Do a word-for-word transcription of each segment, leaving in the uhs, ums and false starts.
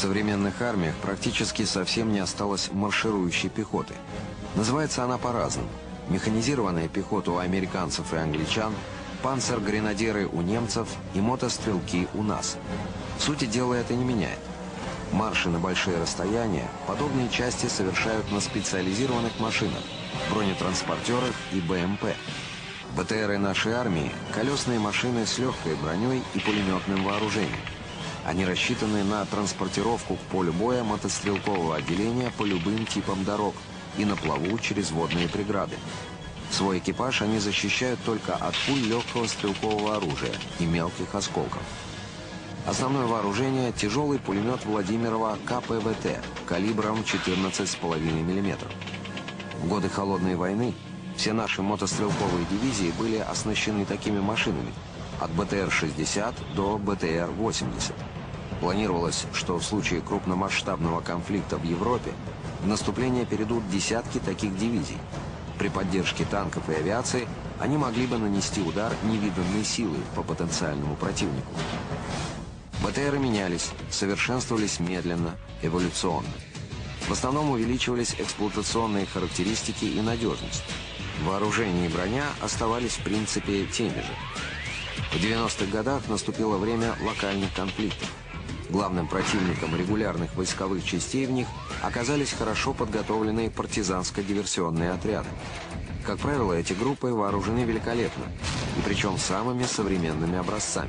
современных армиях практически совсем не осталось марширующей пехоты. Называется она по-разному. Механизированная пехота у американцев и англичан, панцер-гренадеры у немцев и мотострелки у нас. Сути дела это не меняет. Марши на большие расстояния подобные части совершают на специализированных машинах, бронетранспортерах и бэ эм пэ. бэ тэ эры нашей армии – колесные машины с легкой броней и пулеметным вооружением. Они рассчитаны на транспортировку к полю боя мотострелкового отделения по любым типам дорог и на плаву через водные преграды. Свой экипаж они защищают только от пуль легкого стрелкового оружия и мелких осколков. Основное вооружение – тяжелый пулемет Владимирова ка пэ вэ тэ калибром четырнадцать и пять миллиметров. В годы Холодной войны все наши мотострелковые дивизии были оснащены такими машинами – от бэ тэ эр шестьдесят до бэ тэ эр восемьдесят. Планировалось, что в случае крупномасштабного конфликта в Европе в наступление перейдут десятки таких дивизий. При поддержке танков и авиации они могли бы нанести удар невиданной силой по потенциальному противнику. бэ тэ эры менялись, совершенствовались медленно, эволюционно. В основном увеличивались эксплуатационные характеристики и надежность. Вооружение и броня оставались в принципе теми же. В девяностых годах наступило время локальных конфликтов. Главным противником регулярных войсковых частей в них оказались хорошо подготовленные партизанско-диверсионные отряды. Как правило, эти группы вооружены великолепно, и причем самыми современными образцами.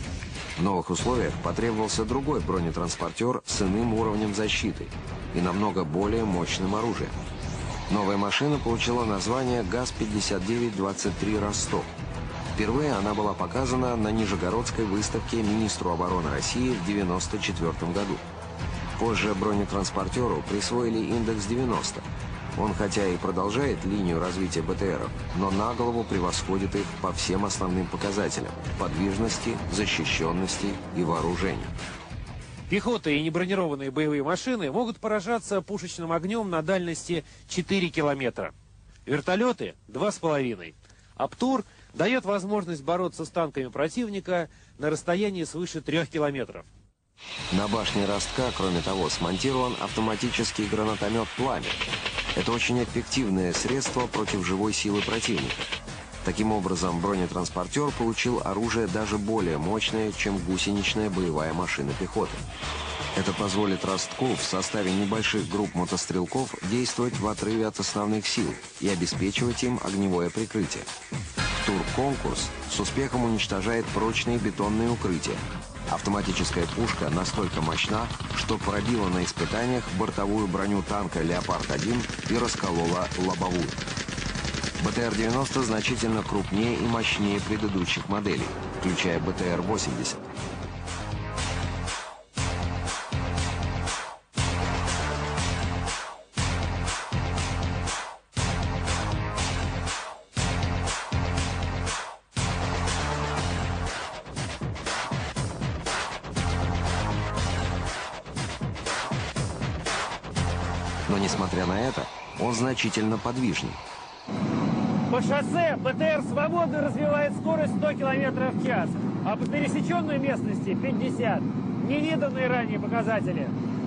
В новых условиях потребовался другой бронетранспортер с иным уровнем защиты и намного более мощным оружием. Новая машина получила название ГАЗ пятьдесят девять двадцать три «Ростов». Впервые она была показана на Нижегородской выставке министру обороны России в девяносто четвёртом году. Позже бронетранспортеру присвоили индекс девяносто. Он хотя и продолжает линию развития бэ тэ эров, но на голову превосходит их по всем основным показателям – подвижности, защищенности и вооружению. Пехота и небронированные боевые машины могут поражаться пушечным огнем на дальности четыре километра. Вертолеты – два с половиной. Аптур дает возможность бороться с танками противника на расстоянии свыше трех километров. На башне ростка, кроме того, смонтирован автоматический гранатомет «Пламя». Это очень эффективное средство против живой силы противника. Таким образом, бронетранспортер получил оружие даже более мощное, чем гусеничная боевая машина пехоты. Это позволит ростку в составе небольших групп мотострелков действовать в отрыве от основных сил и обеспечивать им огневое прикрытие. Тур-конкурс с успехом уничтожает прочные бетонные укрытия. Автоматическая пушка настолько мощна, что пробила на испытаниях бортовую броню танка «Леопард один» и расколола лобовую. бэ тэ эр девяносто значительно крупнее и мощнее предыдущих моделей, включая бэ тэ эр восемьдесят. Но, несмотря на это, он значительно подвижнее. По шоссе бэ тэ эр свободно развивает скорость сто километров в час, а по пересеченной местности пятьдесят. Невиданные ранее показатели.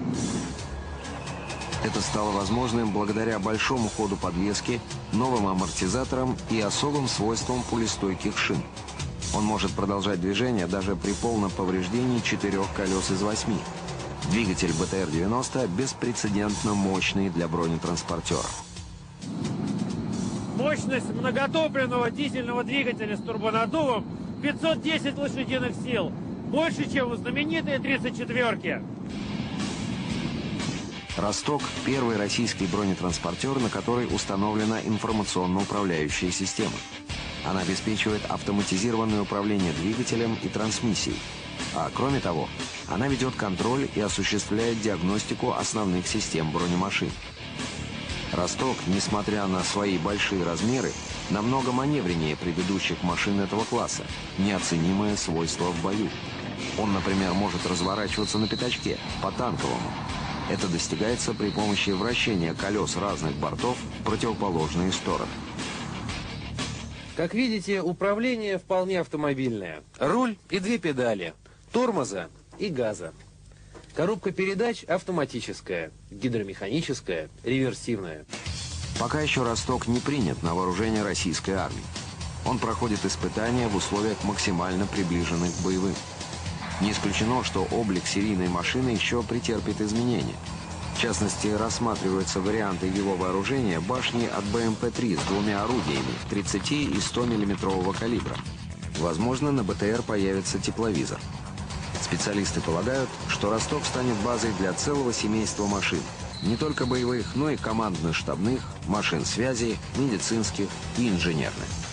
Это стало возможным благодаря большому ходу подвески, новым амортизаторам и особым свойствам пулестойких шин. Он может продолжать движение даже при полном повреждении четырех колес из восьми. Двигатель бэ тэ эр девяносто беспрецедентно мощный для бронетранспортера. Мощность многотопливного дизельного двигателя с турбонаддувом пятьсот десять лошадиных сил. Больше, чем у знаменитой тридцать четвёрки. «Росток» — первый российский бронетранспортер, на который установлена информационно-управляющая система. Она обеспечивает автоматизированное управление двигателем и трансмиссией. А кроме того, она ведет контроль и осуществляет диагностику основных систем бронемашин. «Росток», несмотря на свои большие размеры, намного маневреннее предыдущих машин этого класса, неоценимое свойство в бою. Он, например, может разворачиваться на пятачке, по-танковому. Это достигается при помощи вращения колес разных бортов в противоположные стороны. Как видите, управление вполне автомобильное. Руль и две педали, тормоза и газа. Коробка передач автоматическая, гидромеханическая, реверсивная. Пока еще «Росток» не принят на вооружение российской армии. Он проходит испытания в условиях максимально приближенных к боевым. Не исключено, что облик серийной машины еще претерпит изменения. В частности, рассматриваются варианты его вооружения башни от бэ эм пэ три с двумя орудиями тридцати и ста миллиметрового калибра. Возможно, на бэ тэ эр появится тепловизор. Специалисты полагают, что «Росток» станет базой для целого семейства машин. Не только боевых, но и командно-штабных, машин связи, медицинских и инженерных.